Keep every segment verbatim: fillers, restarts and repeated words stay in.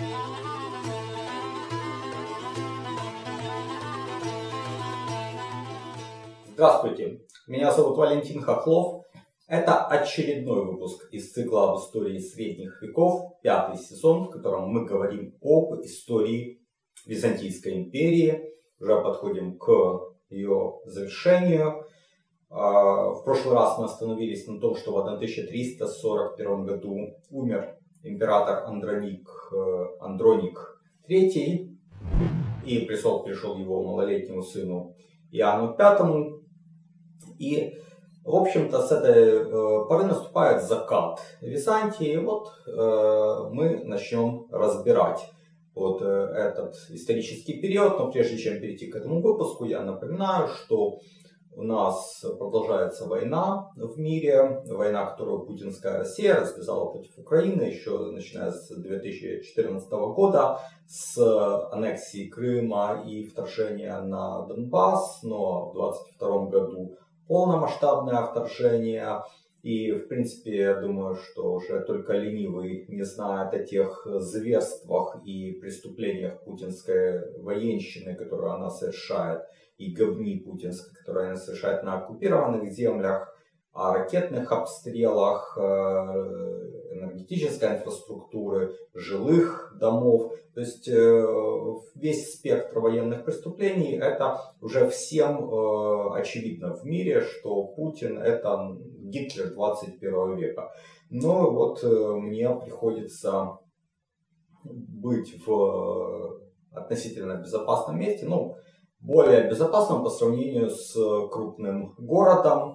Здравствуйте, меня зовут Валентин Хохлов. Это очередной выпуск из цикла об истории средних веков, пятый сезон, в котором мы говорим об истории Византийской империи. Уже подходим к ее завершению. В прошлый раз мы остановились на том, что в тысяча триста сорок первом году умер император Андроник, Андроник третий, и престол пришел его малолетнему сыну Иоанну пятому. И, в общем-то, с этой э, поры наступает закат Византии. И вот э, мы начнем разбирать вот э, этот исторический период. Но прежде чем перейти к этому выпуску, я напоминаю, что у нас продолжается война в мире. Война, которую путинская Россия развязала против Украины еще начиная с две тысячи четырнадцатого года, с аннексии Крыма и вторжения на Донбасс. Но в двадцать втором году полномасштабное вторжение. И, в принципе, я думаю, что уже только ленивый не знает о тех зверствах и преступлениях путинской военщины, которую она совершает, и говни путинской, которые она совершает на оккупированных землях, о ракетных обстрелах, энергетической инфраструктуры, жилых домов. То есть весь спектр военных преступлений, это уже всем очевидно в мире, что Путин это Гитлер двадцать первого века. Но вот мне приходится быть в относительно безопасном месте, ну, более безопасном по сравнению с крупным городом.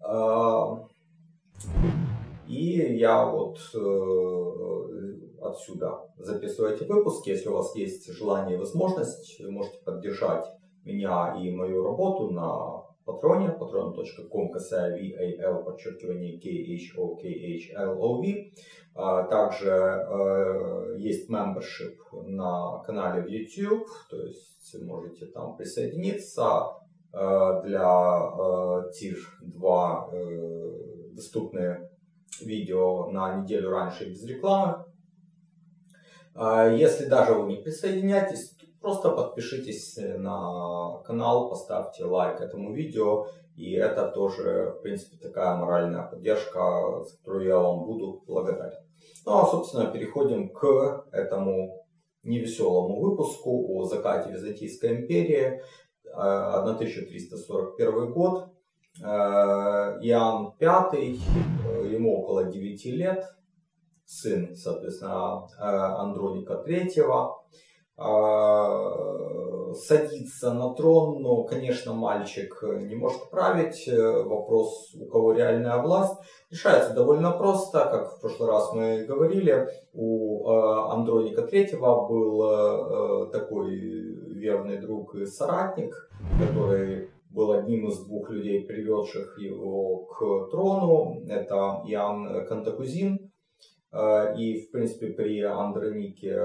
И я вот отсюда записываю эти выпуски. Если у вас есть желание и возможность, вы можете поддержать меня и мою работу на Патреоне, patreon точка ком косая вал, подчеркивание khokhlov. Также э, есть membership на канале в YouTube, то есть можете там присоединиться. Э, для э, тир два э, доступны видео на неделю раньше без рекламы. Э, если даже вы не присоединяетесь, просто подпишитесь на канал, поставьте лайк этому видео, и это тоже, в принципе, такая моральная поддержка, за которую я вам буду благодарен. Ну а, собственно, переходим к этому невеселому выпуску о закате Византийской империи. тысяча триста сорок первый год. Иоанн пятый, ему около девяти лет, сын, соответственно, Андроника третьего. Садится на трон, но, конечно, мальчик не может править. Вопрос, у кого реальная власть, решается довольно просто. Как в прошлый раз мы говорили, у Андроника третьего был такой верный друг и соратник, который был одним из двух людей, приведших его к трону. Это Иоанн Кантакузин. И, в принципе, при Андронике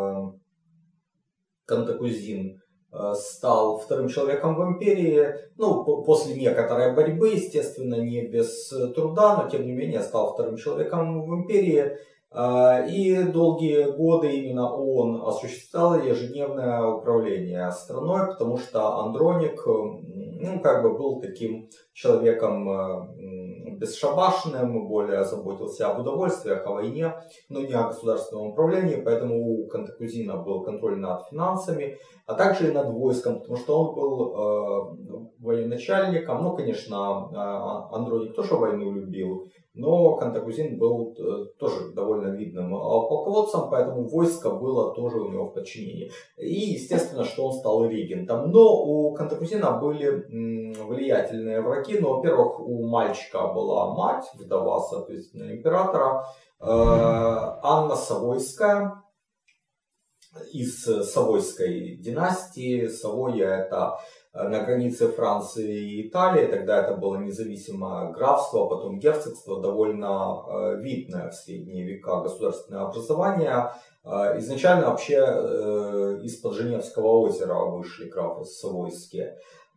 Кантакузин стал вторым человеком в империи, ну, после некоторой борьбы, естественно, не без труда, но тем не менее стал вторым человеком в империи. И долгие годы именно он осуществлял ежедневное управление страной, потому что Андроник, ну, как бы был таким человеком бесшабашным, более заботился об удовольствиях, о войне, но не о государственном управлении, поэтому у Кантакузина был контроль над финансами, а также и над войском, потому что он был э, военачальником. Ну, конечно, Андроник тоже войну любил, но Кантакузин был тоже довольно видным полководцем, поэтому войско было тоже у него в подчинении. И естественно, что он стал регентом. Но у Кантакузина были влиятельные враги. Но, во-первых, у мальчика была мать, вдова, соответственно, императора, Анна Савойская, из Савойской династии. Савойя — это на границе Франции и Италии. Тогда это было независимое графство, потом герцогство, довольно видное в средние века государственное образование. Изначально вообще из-под Женевского озера вышли графы Савойские.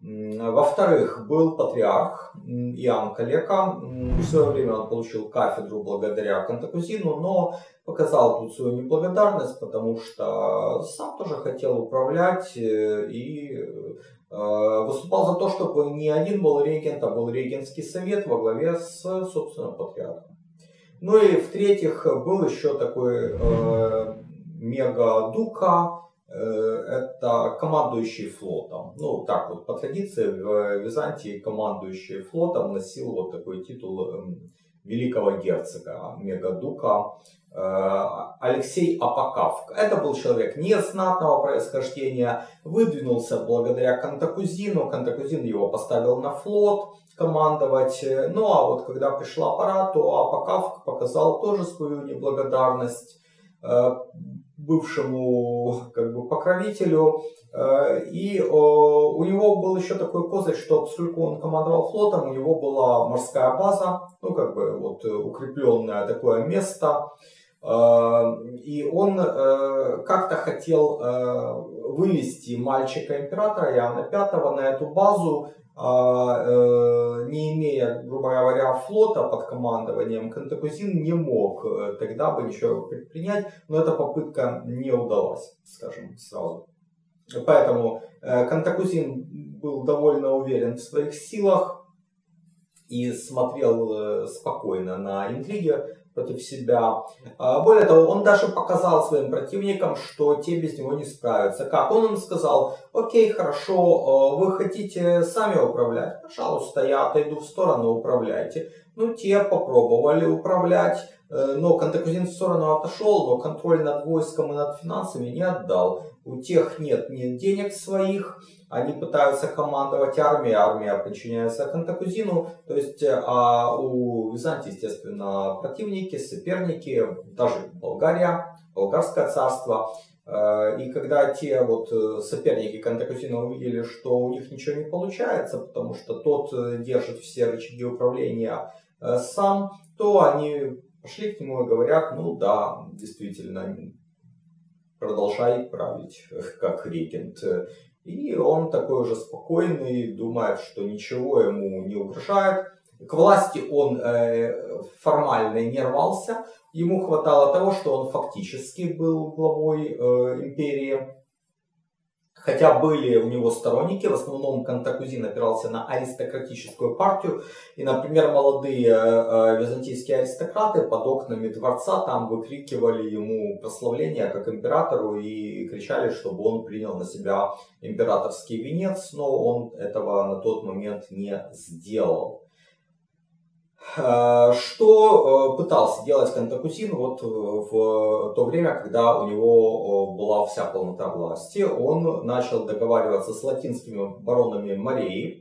Во-вторых, был патриарх Иоанн Калека. В свое время он получил кафедру благодаря Кантакузину, но показал тут свою неблагодарность, потому что сам тоже хотел управлять и выступал за то, чтобы не один был регент, а был регентский совет во главе с, собственно, патриархом. Ну и в-третьих, был еще такой э, мега-дука, э, это командующий флотом. Ну, так вот, по традиции, в Византии командующий флотом носил вот такой титул э, великого герцога, мега-дука, э, Алексей Апокав. Это был человек незнатного происхождения, выдвинулся благодаря Кантакузину, Кантакузин его поставил на флот командовать. Ну а вот когда пришла пора, то Апокав показал тоже свою неблагодарность э, бывшему как бы покровителю. Э, и э, у него был еще такой козырь, что поскольку он командовал флотом, у него была морская база, ну как бы вот укрепленное такое место. Э, и он э, как-то хотел э, вывести мальчика императора Иоанна Пятого на эту базу, А, э, не имея, грубо говоря, флота под командованием, Кантакузин не мог э, тогда бы ничего предпринять, но эта попытка не удалась, скажем сразу. Поэтому э, Кантакузин был довольно уверен в своих силах и смотрел э, спокойно на интриги против себя. Более того, он даже показал своим противникам, что те без него не справятся. Как? Он им сказал: окей, хорошо, вы хотите сами управлять? Пожалуйста, я отойду в сторону, управляйте. Ну, те попробовали управлять, но Кантакузин в сторону отошел, но контроль над войском и над финансами не отдал. У тех нет, нет денег своих, они пытаются командовать армией, армия подчиняется Кантакузину. То есть а у Византии, естественно, противники, соперники, даже Болгария, Болгарское царство. И когда те вот соперники Кантакузина увидели, что у них ничего не получается, потому что тот держит все рычаги управления сам, то они пошли к нему и говорят: ну да, действительно, продолжай править как регент. И он такой уже спокойный, думает, что ничего ему не угрожает. К власти он э, формально не рвался. Ему хватало того, что он фактически был главой э, империи. Хотя были у него сторонники, в основном Кантакузин опирался на аристократическую партию. И, например, молодые э, византийские аристократы под окнами дворца там выкрикивали ему прославления как императору и кричали, чтобы он принял на себя императорский венец, но он этого на тот момент не сделал. Что пытался делать Кантакузин вот в то время, когда у него была вся полнота власти? Он начал договариваться с латинскими баронами Мореи.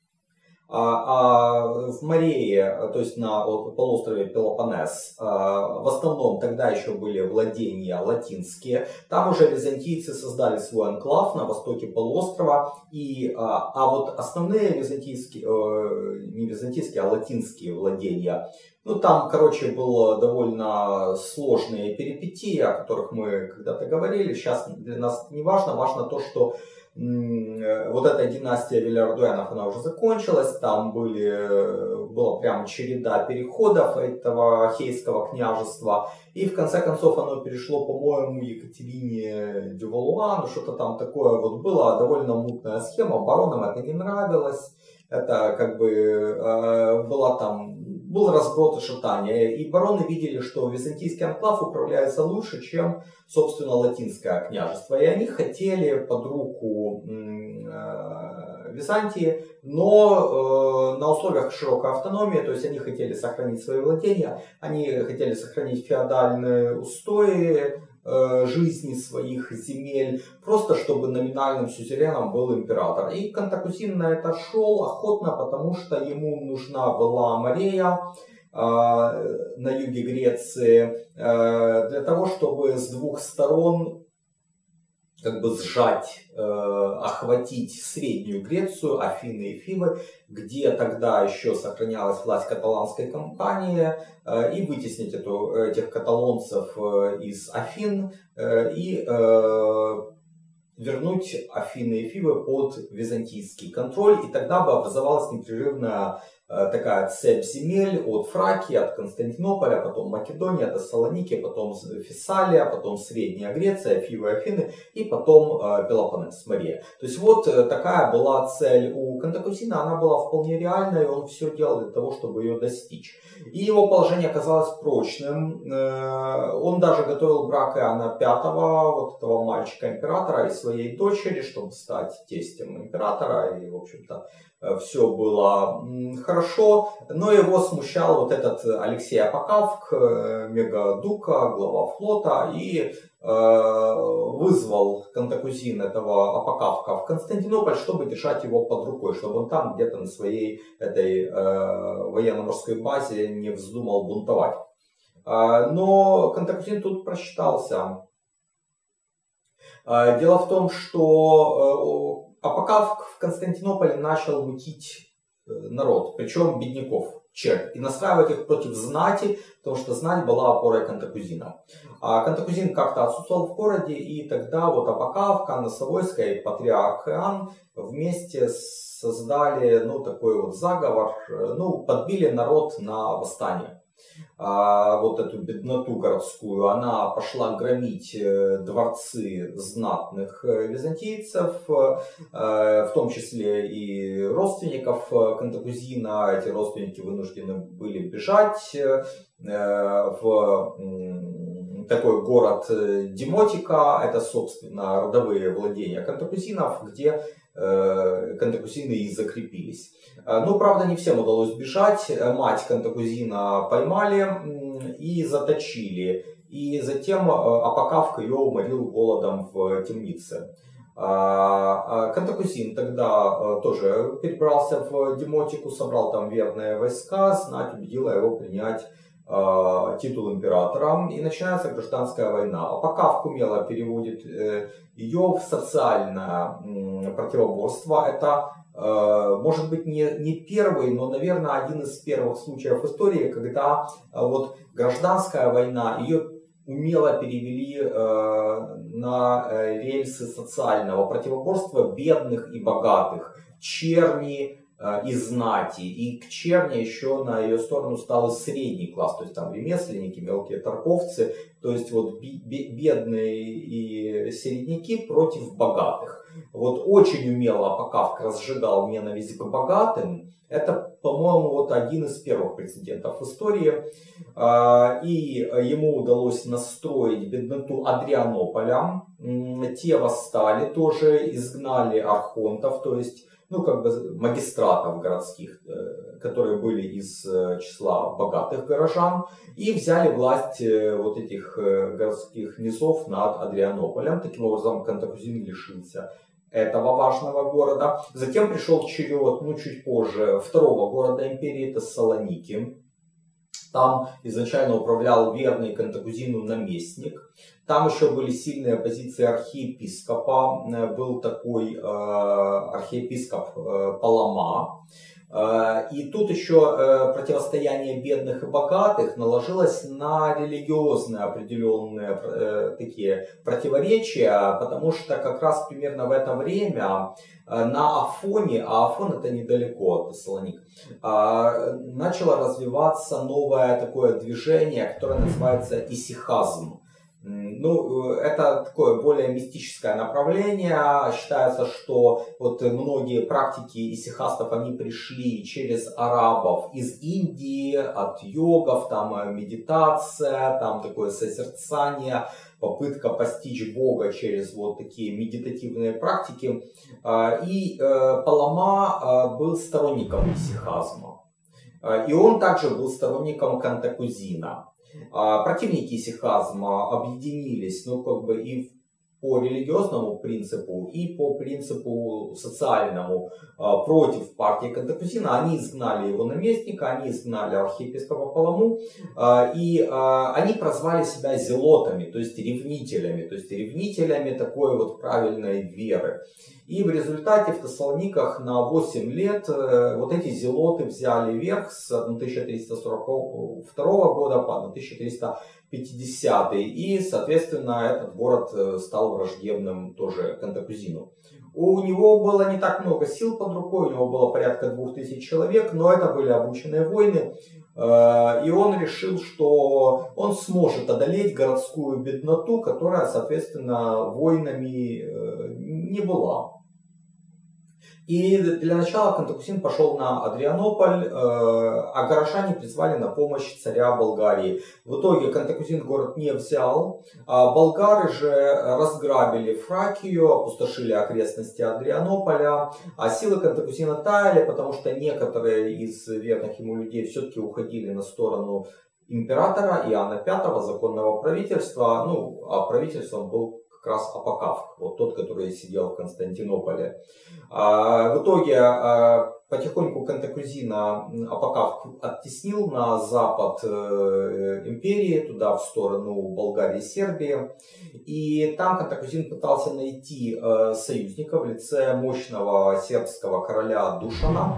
А в Морее, то есть на полуострове Пелопоннес, в основном тогда еще были владения латинские. Там уже византийцы создали свой анклав на востоке полуострова. И, а вот основные византийские, не византийские, а латинские владения, ну там, короче, было довольно сложные перипетии, о которых мы когда-то говорили. Сейчас для нас не важно, важно то, что вот эта династия Вильярдуэнов, она уже закончилась, там были, была прям череда переходов этого Хейского княжества, и в конце концов оно перешло, по-моему, Екатерине де Валуа, ну что-то там такое вот было, довольно мутная схема, баронам это не нравилось, это как бы э, была там, был разброд и шатание, и бароны видели, что византийский анклав управляется лучше, чем, собственно, латинское княжество, и они хотели под руку э, Византии, но э, на условиях широкой автономии, то есть они хотели сохранить свои владения, они хотели сохранить феодальные устои э, жизни своих земель, просто чтобы номинальным сюзереном был император. И Кантакузин на это шел охотно, потому что ему нужна была Морея э, на юге Греции, э, для того, чтобы с двух сторон как бы сжать, э, охватить Среднюю Грецию, Афины и Фивы, где тогда еще сохранялась власть каталанской компании, э, и вытеснить эту, этих каталонцев э, из Афин, э, и э, вернуть Афины и Фивы под византийский контроль, и тогда бы образовалась непрерывная такая цепь земель от Фракии, от Константинополя, потом Македония, до Салоники, потом Фессалия, потом Средняя Греция, Фивы, Афины и потом Пелопоннес, Мария. То есть вот такая была цель у Кантакузина, она была вполне реальной, и он все делал для того, чтобы ее достичь. И его положение оказалось прочным. Он даже готовил брак Иоанна Пятого, вот этого мальчика-императора, и своей дочери, чтобы стать тестем императора, и в общем-то все было хорошо, но его смущал вот этот Алексей Апокавк, мегадука, глава флота, и э, вызвал Кантакузин этого Апокавка в Константинополь, чтобы держать его под рукой, чтобы он там где-то на своей этой э, военно-морской базе не вздумал бунтовать. Э, но Кантакузин тут просчитался. Э, дело в том, что э, Апокавк в Константинополе начал мутить народ, причем бедняков, черт, и настраивать их против знати, потому что знать была опорой Кантакузина. А Кантакузин как-то отсутствовал в городе, и тогда вот Апокавк, Анна Савойская и патриарх Иоанн вместе создали, ну, такой вот заговор, ну, подбили народ на восстание. А, вот эту бедноту городскую, она пошла громить дворцы знатных византийцев, в том числе и родственников Кантакузина. Эти родственники вынуждены были бежать в такой город Демотика, это, собственно, родовые владения Кантакузинов, где Кантакузины и закрепились. Но, правда, не всем удалось бежать. Мать Кантакузина поймали и заточили. И затем Апокавк ее уморил голодом в темнице. Кантакузин тогда тоже перебрался в Демотику, собрал там верные войска, знать убедила его принять титул императора, и начинается гражданская война. Апокавк умело переводит ее в социальное противоборство. Это может быть не, не первый, но, наверное, один из первых случаев в истории, когда вот гражданская война, ее умело перевели на рельсы социального противоборства бедных и богатых, черни и знати. И к черни еще на ее сторону стал и средний класс, то есть там ремесленники, мелкие торговцы, то есть вот бедные и середняки против богатых. Вот очень умело Апокавк разжигал ненависть к богатым. Это, по-моему, вот один из первых прецедентов в истории. И ему удалось настроить бедноту Адрианополя. Те восстали тоже, изгнали архонтов, то есть ну, как бы магистратов городских, которые были из числа богатых горожан, и взяли власть вот этих городских низов над Адрианополем. Таким образом, Кантакузин лишился этого важного города. Затем пришел черед, ну, чуть позже, второго города империи, это Салоники. Там изначально управлял верный Кантакузину наместник. Там еще были сильные позиции архиепископа. Был такой э, архиепископ э, Палама. Э, и тут еще э, противостояние бедных и богатых наложилось на религиозные определенные э, такие противоречия, потому что как раз примерно в это время э, на Афоне, а Афон это недалеко от Салоник, э, начало развиваться новое такое движение, которое называется исихазм. Ну, это такое более мистическое направление. Считается, что вот многие практики исихастов, они пришли через арабов из Индии, от йогов, там медитация, там такое созерцание, попытка постичь Бога через вот такие медитативные практики. И Палама был сторонником исихазма. И он также был сторонником Кантакузина. Противники исихазма объединились, ну, как бы и по религиозному принципу, и по принципу социальному против партии Кантакузина. Они изгнали его наместника, они изгнали архиепископа Паламу, и они прозвали себя зелотами, то есть ревнителями, то есть ревнителями такой вот правильной веры. И в результате в Тессалониках на восемь лет вот эти зелоты взяли верх с тысяча триста сорок второго года по тысяча триста пятидесятый. И, соответственно, этот город стал враждебным тоже Кантакузину. У него было не так много сил под рукой, у него было порядка двух тысяч человек, но это были обученные воины. И он решил, что он сможет одолеть городскую бедноту, которая, соответственно, воинами не была. И для начала Кантакузин пошел на Адрианополь, а горожане призвали на помощь царя Болгарии. В итоге Кантакузин город не взял, а болгары же разграбили Фракию, опустошили окрестности Адрианополя, а силы Кантакузина таяли, потому что некоторые из верных ему людей все-таки уходили на сторону императора Иоанна Пятого, законного правительства, ну, а правительством был как раз Апокавк, вот тот, который сидел в Константинополе. В итоге потихоньку Кантакузина Апокавк оттеснил на запад империи, туда в сторону Болгарии и Сербии. И там Кантакузин пытался найти союзника в лице мощного сербского короля Душана.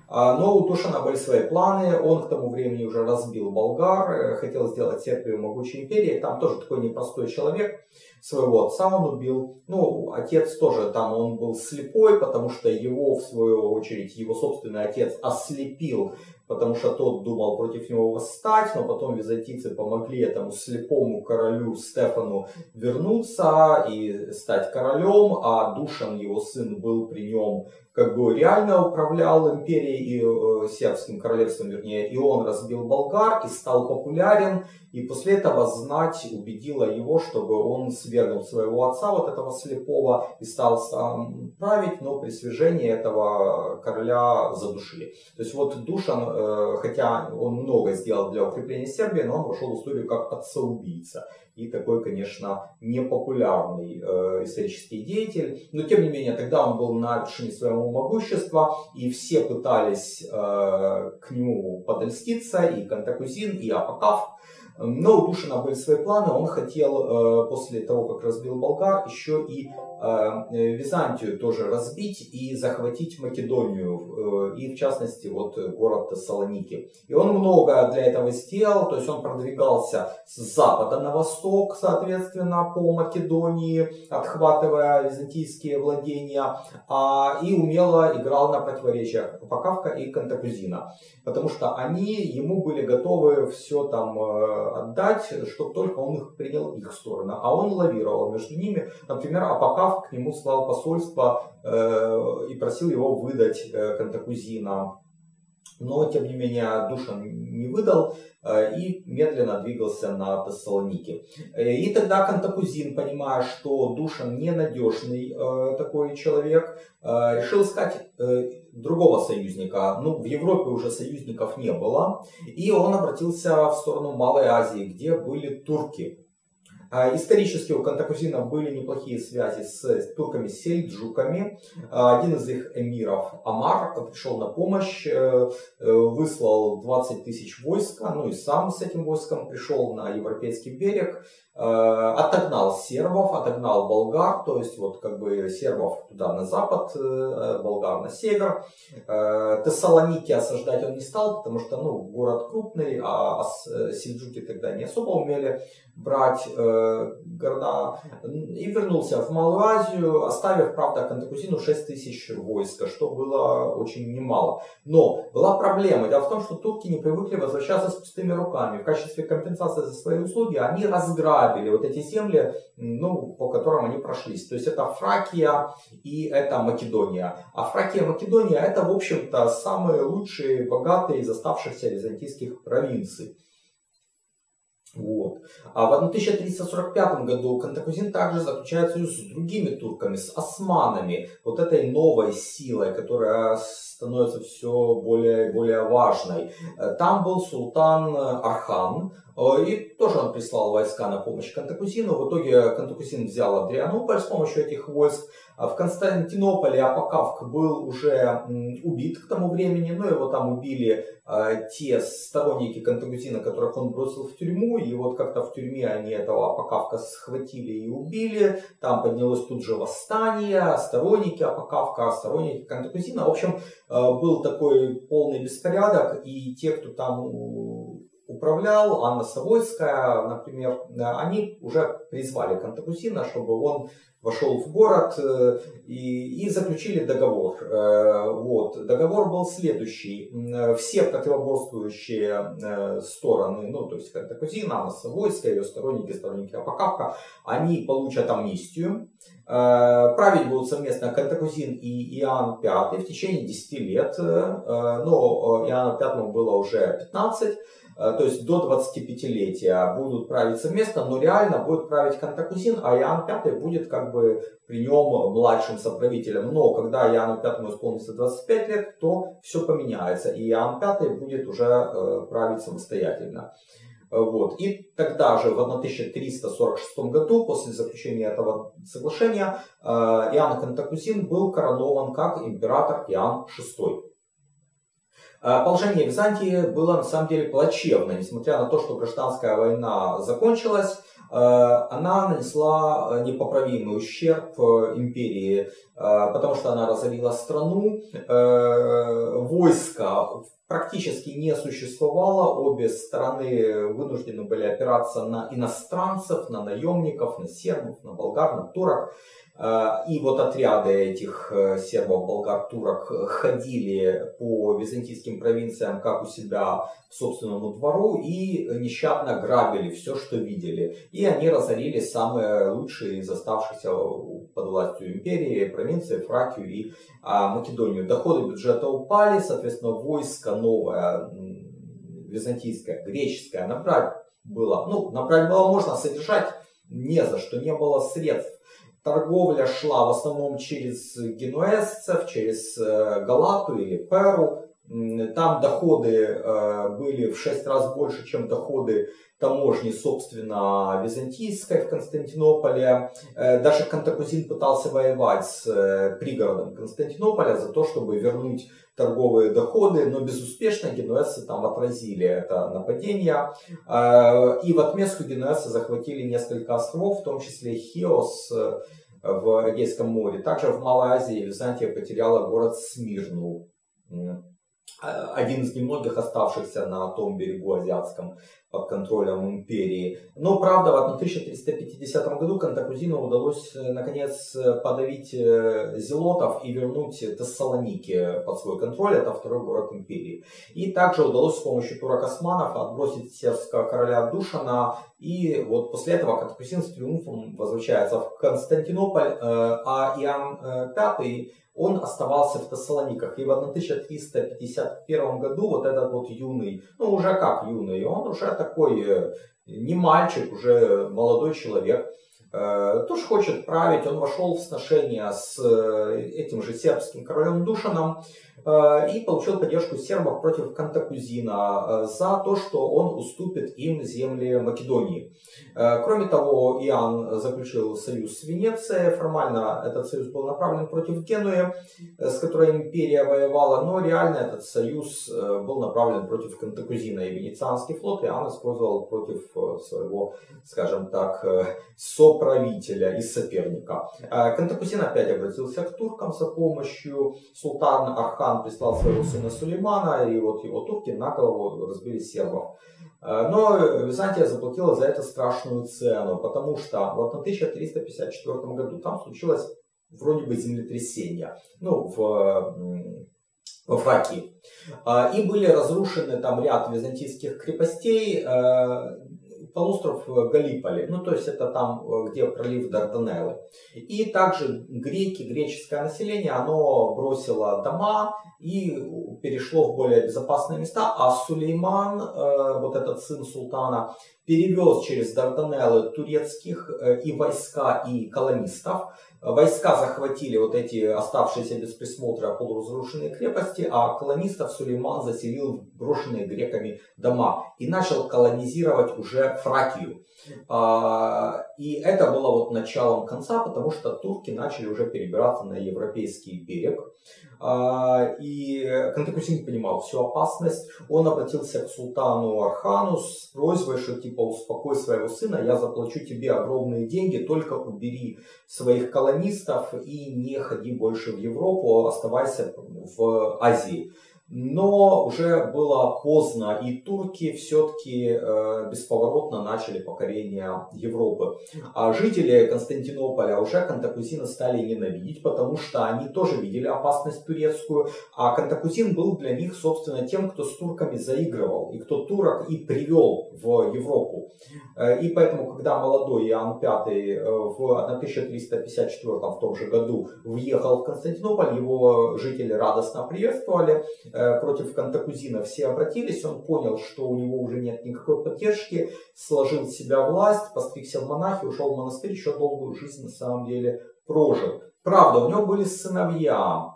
Но у Душана были свои планы, он к тому времени уже разбил болгар, хотел сделать Сербию могучей империей. Там тоже такой непростой человек, своего отца он убил. Ну, отец тоже там, он был слепой, потому что его, в свою очередь, его собственный отец ослепил, потому что тот думал против него восстать, но потом византийцы помогли этому слепому королю Стефану вернуться и стать королем, а Душан, его сын, был при нем, как бы реально управлял империей и э, сербским королевством, вернее, и он разбил болгар и стал популярен, и после этого знать убедила его, чтобы он свергнул своего отца, вот этого слепого, и стал сам править, но при свержении этого короля задушили. То есть вот Душан, э, хотя он много сделал для укрепления Сербии, но он вошел в историю как отца-убийца. И такой, конечно, непопулярный э, исторический деятель. Но, тем не менее, тогда он был на вершине своего могущества. И все пытались э, к нему подольститься. И Кантакузин, и Апокавк. Но у Душана были свои планы. Он хотел, э, после того, как разбил болгар, еще и э, Византию тоже разбить и захватить Македонию. Э, и, в частности, вот город Тессалоники. И он много для этого сделал. То есть он продвигался с запада на восток, соответственно, по Македонии, отхватывая византийские владения. А, и умело играл на противоречиях Апокавка и Кантакузина. Потому что они ему были готовы все там отдать, чтобы только он их принял их сторону. А он лавировал между ними. Например, Апокавк к нему слал посольство э, и просил его выдать э, Кантакузина. Но, тем не менее, Душан не выдал э, и медленно двигался на Тессалоники. И тогда Кантакузин, понимая, что Душан ненадежный э, такой человек, э, решил искать э, другого союзника. Ну, в Европе уже союзников не было. И он обратился в сторону Малой Азии, где были турки. Исторически у Кантакузина были неплохие связи с турками-сельджуками. Один из их эмиров, Амар, пришел на помощь, выслал двадцать тысяч войска, ну и сам с этим войском пришел на европейский берег, отогнал сербов, отогнал болгар, то есть вот как бы сербов туда на запад, болгар на север. Тессалоники осаждать он не стал, потому что ну, город крупный, а сельджуки тогда не особо умели брать э, города, и вернулся в Малую Азию, оставив, правда, Кантакузину шесть тысяч войска, что было очень немало. Но была проблема. Дело в том, что турки не привыкли возвращаться с пустыми руками. В качестве компенсации за свои услуги они разграбили вот эти земли, ну, по которым они прошлись. То есть это Фракия и это Македония. А Фракия и Македония это, в общем-то, самые лучшие, богатые из оставшихся византийских провинций. Вот. А в тысяча триста сорок пятом году Кантакузин также заключает союз с другими турками, с османами, вот этой новой силой, которая становится все более и более важной. Там был султан Архан, и тоже он прислал войска на помощь Кантакузину. В итоге Кантакузин взял Адрианополь с помощью этих войск, В Константинополе Апокавк был уже убит к тому времени, но его там убили э, те сторонники Кантакузина, которых он бросил в тюрьму, и вот как-то в тюрьме они этого Апокавка схватили и убили, там поднялось тут же восстание, сторонники Апокавка, сторонники Кантакузина, в общем, э, был такой полный беспорядок, и те, кто там управлял, Анна Савойская, например, они уже призвали Кантакузина, чтобы он вошел в город и, и заключили договор. Вот. Договор был следующий. Все противоборствующие стороны, ну то есть Кантакузин, Анна Савойская, ее сторонники, сторонники Апокавка, они получат амнистию. Править будут совместно Кантакузин и Иоанн Пятый в течение десяти лет, но Иоанну Пятому было уже пятнадцать. То есть до двадцатипятилетия будут править совместно, но реально будет править Кантакузин, а Иоанн Пятый будет как бы при нем младшим соправителем. Но когда Иоанну Пятому исполнится двадцать пять лет, то все поменяется, и Иоанн Пятый будет уже править самостоятельно. Вот. И тогда же, в тысяча триста сорок шестом году, после заключения этого соглашения, Иоанн Кантакузин был коронован как император Иоанн Шестой. Положение Византии было на самом деле плачевно, несмотря на то, что гражданская война закончилась, она нанесла непоправимый ущерб империи, потому что она разорила страну, войска практически не существовало, обе стороны вынуждены были опираться на иностранцев, на наемников, на сербов, на болгар, на турок. И вот отряды этих сербов, болгар, турок ходили по византийским провинциям, как у себя в собственному двору, и нещадно грабили все, что видели. И они разорили самые лучшие из оставшихся под властью империи провинции, Фракию и Македонию. Доходы бюджета упали, соответственно, войско новое, византийское, греческое, набрать было, ну, набрать было можно, содержать не за что, не было средств. Торговля шла в основном через генуэзцев, через Галату или Перу. Там доходы были в шесть раз больше, чем доходы таможни, собственно, византийской в Константинополе. Даже Кантакузин пытался воевать с пригородом Константинополя за то, чтобы вернуть торговые доходы, но безуспешно. Генуэзцы там отразили это нападение. И в отместку генуэзцы захватили несколько островов, в том числе Хиос в Эгейском море. Также в Малой Азии Византия потеряла город Смирну, один из немногих оставшихся на том берегу азиатском под контролем империи. Но, правда, в тысяча триста пятидесятом году Кантакузину удалось наконец подавить зелотов и вернуть Тессалоники под свой контроль. Это второй город империи. И также удалось с помощью турок-османов отбросить сербского короля Душана. И вот после этого Кантакузин с триумфом возвращается в Константинополь, а Иоанн Пятый он оставался в Тессалониках. И в тысяча триста пятьдесят первом году вот этот вот юный, ну уже как юный, он уже такой не мальчик, уже молодой человек, тоже хочет править. Он вошел в сношение с этим же сербским королем Душаном и получил поддержку сербов против Кантакузина за то, что он уступит им земли Македонии. Кроме того, Иоанн заключил союз с Венецией. Формально этот союз был направлен против Генуи, с которой империя воевала, но реально этот союз был направлен против Кантакузина. И Венецианский флот Иоанн использовал против своего, скажем так, соправителя и соперника. Кантакузин опять обратился к туркам за помощью. Султан Архан прислал своего сына Сулеймана, и вот его турки на голову разбили сербов. Но Византия заплатила за это страшную цену, потому что в тысяча триста пятьдесят четвёртом году там случилось вроде бы землетрясение, ну, в, во Фракии. И были разрушены там ряд византийских крепостей, полуостров Галиполи, ну то есть это там, где пролив Дарданеллы. И также греки, греческое население, оно бросило дома и перешло в более безопасные места, а Сулейман, вот этот сын султана, перевез через Дарданеллы турецких и войска, и колонистов. Войска захватили вот эти оставшиеся без присмотра полуразрушенные крепости, а колонистов Сулейман заселил в брошенные греками дома и начал колонизировать уже Фракию. И это было вот началом конца, потому что турки начали уже перебираться на европейский берег. И Кантакузин понимал всю опасность. Он обратился к султану Орхану с просьбой, что типа успокой своего сына, я заплачу тебе огромные деньги, только убери своих колонистов и не ходи больше в Европу, оставайся в Азии. Но уже было поздно, и турки все-таки э, бесповоротно начали покорение Европы. А жители Константинополя уже Кантакузина стали ненавидеть, потому что они тоже видели опасность турецкую, а Кантакузин был для них, собственно, тем, кто с турками заигрывал, и кто турок и привел в Европу. И поэтому, когда молодой Иоанн Пятый в тысяча триста пятьдесят четвёртом, в том же году, въехал в Константинополь, его жители радостно приветствовали. Против Кантакузина все обратились, он понял, что у него уже нет никакой поддержки, сложил в себя власть, постригся в монахи, ушел в монастырь, еще долгую жизнь на самом деле прожил. Правда, у него были сыновья.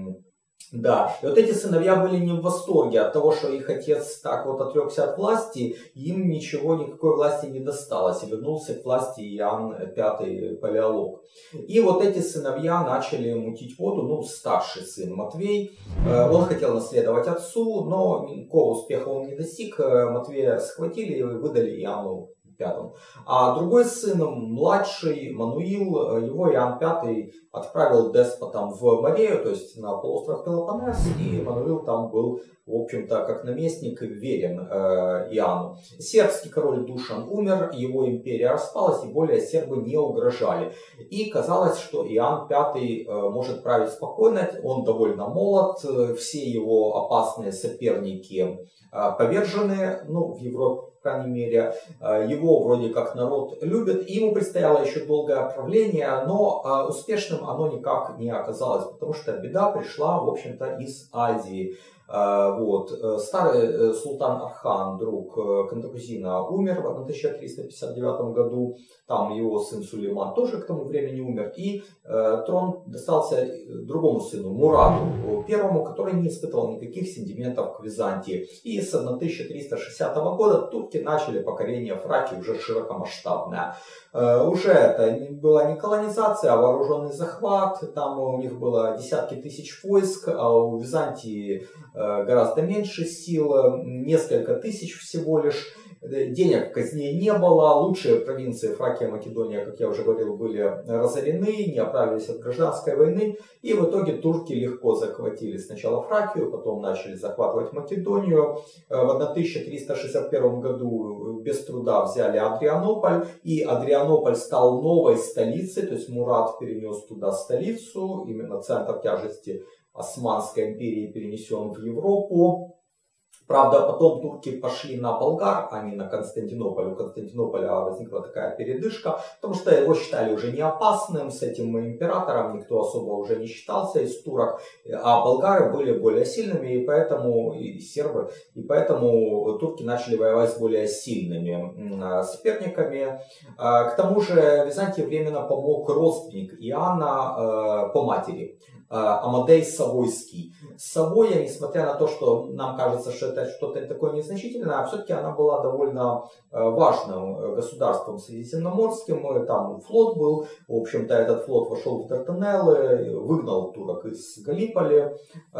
Да, и вот эти сыновья были не в восторге от того, что их отец так вот отрекся от власти, им ничего, никакой власти не досталось, и вернулся к власти Иоанн Пятый Палеолог. И вот эти сыновья начали мутить воду, ну, старший сын Матвей, он хотел наследовать отцу, но никакого успеха он не достиг, Матвея схватили и выдали Иоанну Пятому. А другой сын, младший Мануил, его Иоанн Пятый отправил деспотом в Морею, то есть на полуостров Пелопоннес, и Мануил там был, в общем-то, как наместник, верен э, Иоанну. Сербский король Душан умер, его империя распалась, и более сербы не угрожали. И казалось, что Иоанн Пятый э, может править спокойно, он довольно молод, все его опасные соперники э, повержены, ну, в Европе, по крайней мере, его вроде как народ любит, и ему предстояло еще долгое правление, но успешным оно никак не оказалось, потому что беда пришла, в общем-то, из Азии. Вот. Старый султан Орхан, друг Кантакузина, умер в тысяча триста пятьдесят девятом году, там его сын Сулейман тоже к тому времени умер, и э, трон достался другому сыну, Мураду Первому, который не испытывал никаких сентиментов к Византии. И с тысяча триста шестидесятого года турки начали покорение Фракии уже широкомасштабное. Э, уже это была не колонизация, а вооруженный захват, там у них было десятки тысяч войск, а у Византии гораздо меньше сил, несколько тысяч всего лишь. Денег в казне не было, лучшие провинции Фракия и Македония, как я уже говорил, были разорены, не оправились от гражданской войны, и в итоге турки легко захватили сначала Фракию, потом начали захватывать Македонию. В тысяча триста шестьдесят первом году без труда взяли Адрианополь, и Адрианополь стал новой столицей, то есть Мурад перенес туда столицу, именно центр тяжести Османской империи перенесен в Европу. Правда, потом турки пошли на Болгар, а не на Константинополь. У Константинополя возникла такая передышка, потому что его считали уже не опасным, с этим императором никто особо уже не считался из турок, а болгары были более сильными, и поэтому и сербы, и поэтому турки начали воевать с более сильными соперниками. К тому же Византии временно помог родственник Иоанна по матери, Амадей Савойский. Савойя, несмотря на то, что нам кажется, что это что-то такое незначительное, а все-таки она была довольно важным государством средиземноморским, там флот был, в общем-то этот флот вошел в Дарданеллы, выгнал турок из Галиполи,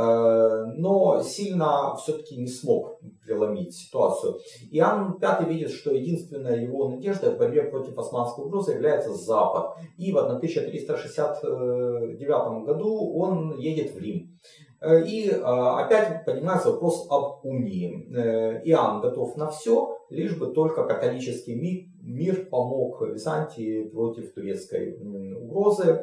но сильно все-таки не смог преломить ситуацию. Иоанн Пятый видит, что единственная его надежда в борьбе против османской угрозы является Запад. И в тысяча триста шестьдесят девятом году он едет в Рим. И опять поднимается вопрос об унии. Иоанн готов на все, лишь бы только католический мир, мир помог Византии против турецкой угрозы.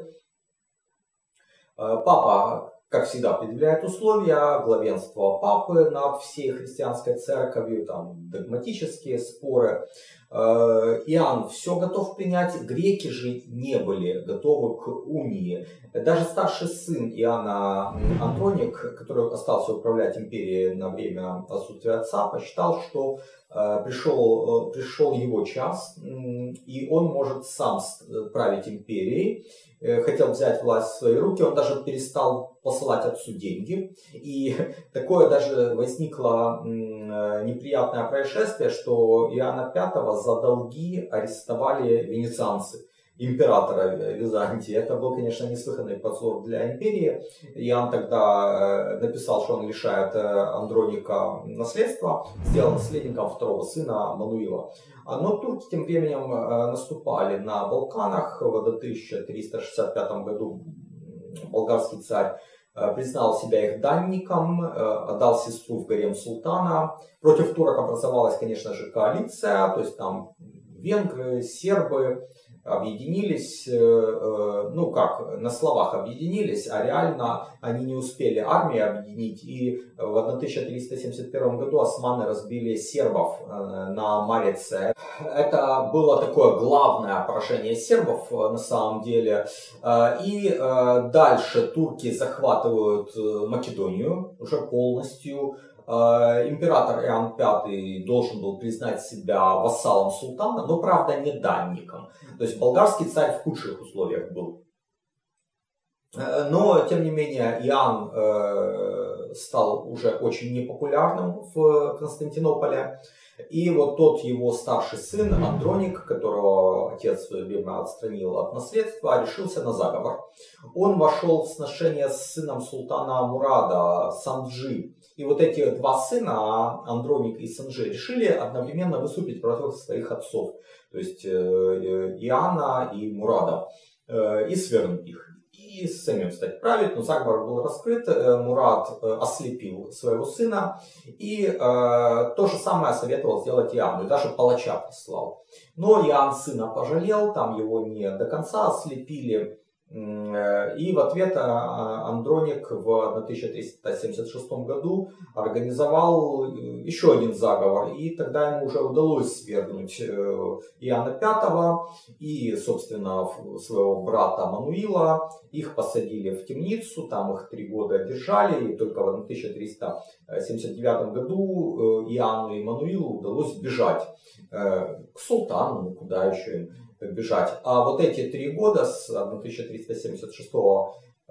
Папа, как всегда, предъявляет условия, главенство папы над всей христианской церковью, там догматические споры. Иоанн все готов принять, греки же не были готовы к унии. Даже старший сын Иоанна Андроник, который остался управлять империей на время отсутствия отца, посчитал, что пришел, пришел его час, и он может сам править империей. Хотел взять власть в свои руки, он даже перестал посылать отцу деньги. И такое даже возникло неприятное происшествие, что Иоанна Пятого за долги арестовали венецианцы, императора Византии. Это был, конечно, неслыханный позор для империи. Иоанн тогда написал, что он лишает Андроника наследства, сделал наследником второго сына Мануила. Но турки тем временем наступали на Балканах. В тысяча триста шестьдесят пятом году болгарский царь признал себя их данником, отдал сестру в гарем султана. Против турок образовалась, конечно же, коалиция, то есть там венгры, сербы объединились, ну как, на словах объединились, а реально они не успели армии объединить. И в тысяча триста семьдесят первом году османы разбили сербов на Марице. Это было такое главное поражение сербов на самом деле. И дальше турки захватывают Македонию уже полностью. Император Иоанн Пятый должен был признать себя вассалом султана, но, правда, не данником. То есть болгарский царь в худших условиях был. Но, тем не менее, Иоанн стал уже очень непопулярным в Константинополе. И вот тот его старший сын, Андроник, которого отец в свое время отстранил от наследства, решился на заговор. Он вошел в сношение с сыном султана Мурада, Санджи. И вот эти два сына, Андроник и Санджи, решили одновременно выступить против своих отцов, то есть Иоанна и Мурада, и свергнуть их. И самим стать править, но заговор был раскрыт, Мурад ослепил своего сына, и э, то же самое советовал сделать Иоанну, и даже палача прислал. Но Иоанн сына пожалел, там его не до конца ослепили, и в ответ Андроник в тысяча триста семьдесят шестом году организовал еще один заговор, и тогда ему уже удалось свергнуть Иоанна Пятого и, собственно, своего брата Мануила. Их посадили в темницу, там их три года держали, и только в тысяча триста семьдесят девятом году Иоанну и Мануилу удалось бежать к султану, ну куда еще бежать. А вот эти три года с тысяча триста семьдесят шестого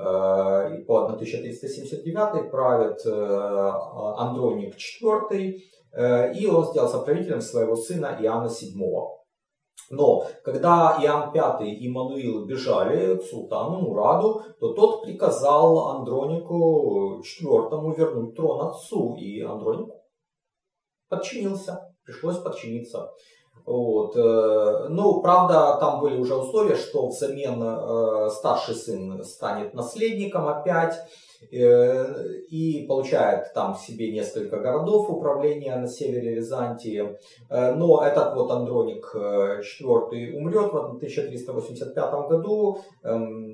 по тысяча триста семьдесят девятый правит Андроник четвёртый, и он сделался правителем своего сына Иоанна седьмого. Но когда Иоанн Пятый и Мануил бежали к султану Мураду, то тот приказал Андронику четвёртому вернуть трон отцу, и Андроник подчинился, пришлось подчиниться. Вот. Ну, правда, там были уже условия, что взамен э, старший сын станет наследником опять э, и получает там себе несколько городов управления на севере Византии. Э, но этот вот Андроник четвёртый умрет в тысяча триста восемьдесят пятом году э,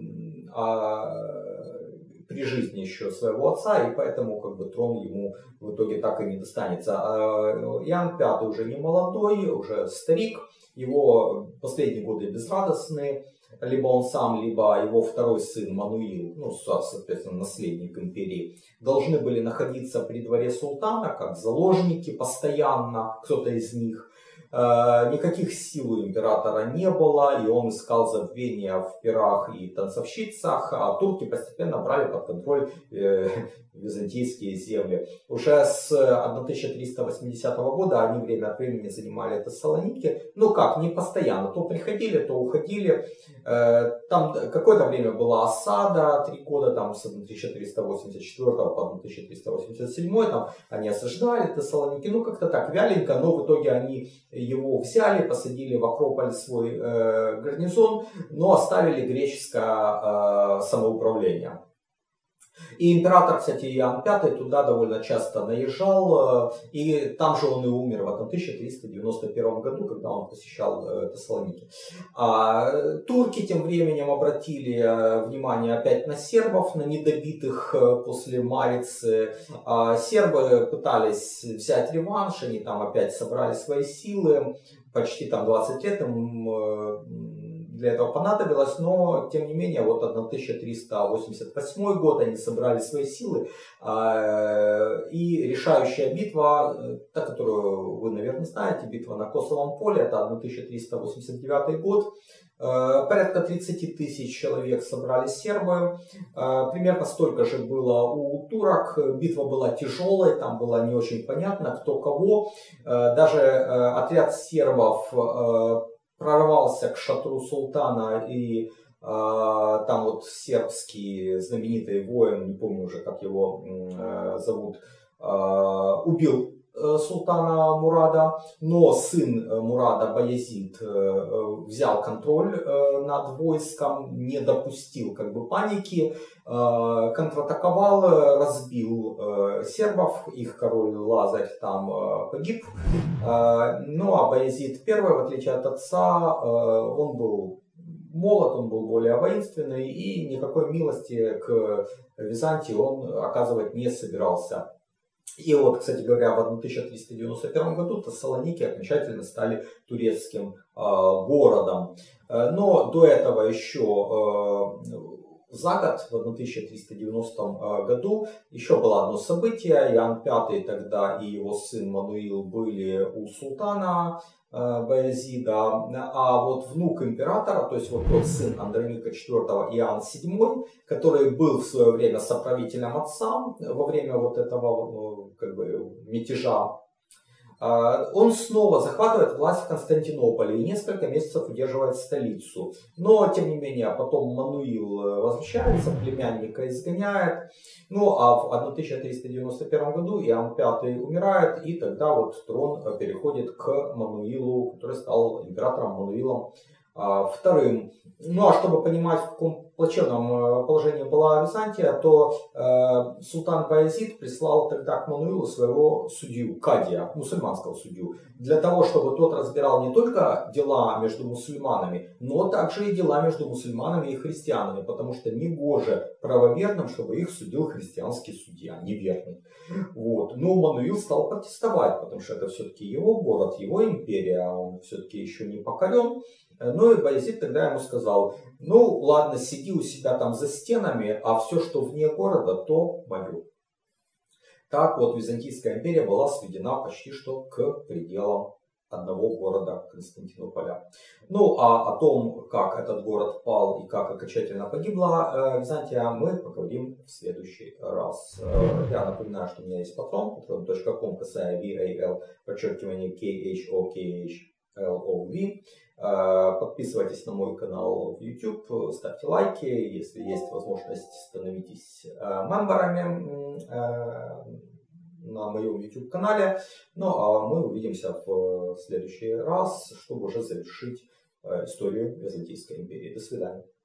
а, при жизни еще своего отца, и поэтому как бы трон ему в итоге так и не достанется. Иоанн Пятый уже не молодой, уже старик, его последние годы безрадостны, либо он сам, либо его второй сын Мануил, ну, соответственно, наследник империи, должны были находиться при дворе султана как заложники постоянно, кто-то из них. Никаких сил у императора не было, и он искал забвения в пирах и танцовщицах, а турки постепенно брали под контроль э, византийские земли. Уже с тысяча триста восьмидесятого года они время от времени занимали Тессалоники, ну как, не постоянно, то приходили, то уходили. Э, там какое-то время была осада, три года, там с тысяча триста восемьдесят четвёртого по тысяча триста восемьдесят седьмой, там они осаждали Тессалоники, ну как-то так вяленько, но в итоге они его взяли, посадили в Акрополь свой э, гарнизон, но оставили греческое э, самоуправление. И император, кстати, Иоанн Пятый туда довольно часто наезжал, э, и там же он и умер в тысяча триста девяносто первом году, когда он посещал э, Тессалоники. А турки тем временем обратили э, внимание опять на сербов, на недобитых э, после Марицы. А сербы пытались взять реванш, они там опять собрали свои силы, почти там двадцать лет им для этого понадобилось, но тем не менее вот тысяча триста восемьдесят восьмой год они собрали свои силы, и решающая битва, та, которую вы, наверное, знаете, битва на Косовом поле, это тысяча триста восемьдесят девятый год. Порядка тридцать тысяч человек собрали сербы, примерно столько же было у турок. Битва была тяжелой, там было не очень понятно, кто кого. Даже отряд сербов прорвался к шатру султана, и там вот сербский знаменитый воин, не помню уже, как его зовут, убил султана Мурада, но сын Мурада, Баязид, взял контроль над войском, не допустил как бы паники, контратаковал, разбил сербов, их король Лазарь там погиб. Ну а Баязид первый, в отличие от отца, он был молод, он был более воинственный, и никакой милости к Византии он оказывать не собирался. И вот, кстати говоря, в тысяча триста девяносто первом году Тессалоники окончательно стали турецким э, городом. Но до этого еще э, за год, в тысяча триста девяностом году, еще было одно событие. Иоанн Пятый тогда и его сын Мануил были у султана Баязида, а вот внук императора, то есть вот тот сын Андроника четвёртого, Иоанн седьмой, который был в свое время соправителем отца во время вот этого как бы мятежа, он снова захватывает власть в Константинополе и несколько месяцев удерживает столицу. Но, тем не менее, потом Мануил возвращается, племянника изгоняет. Ну, а в тысяча триста девяносто первом году Иоанн Пятый умирает, и тогда вот трон переходит к Мануилу, который стал императором Мануилом вторым. Ну, а чтобы понимать, в каком плачевном положении была Византия, то э, султан Баязид прислал тогда к Мануилу своего судью, кадия, мусульманского судью, для того, чтобы тот разбирал не только дела между мусульманами, но также и дела между мусульманами и христианами, потому что негоже правоверным, чтобы их судил христианский судья, неверный. Вот. Но Мануил стал протестовать, потому что это все-таки его город, его империя, он все-таки еще не покорен. Ну и Баязид тогда ему сказал: ну ладно, сиди у себя там за стенами, а все, что вне города, то мое. Так вот Византийская империя была сведена почти что к пределам одного города Константинополя. Ну а о том, как этот город пал и как окончательно погибла э, Византия, мы поговорим в следующий раз. Э, я напоминаю, что у меня есть патрон, патрон точка ком, касая вал, подчеркивание кхоклов. Подписывайтесь на мой канал в YouTube, ставьте лайки, если есть возможность, становитесь мемберами на моем YouTube канале. Ну а мы увидимся в следующий раз, чтобы уже завершить историю Византийской империи. До свидания.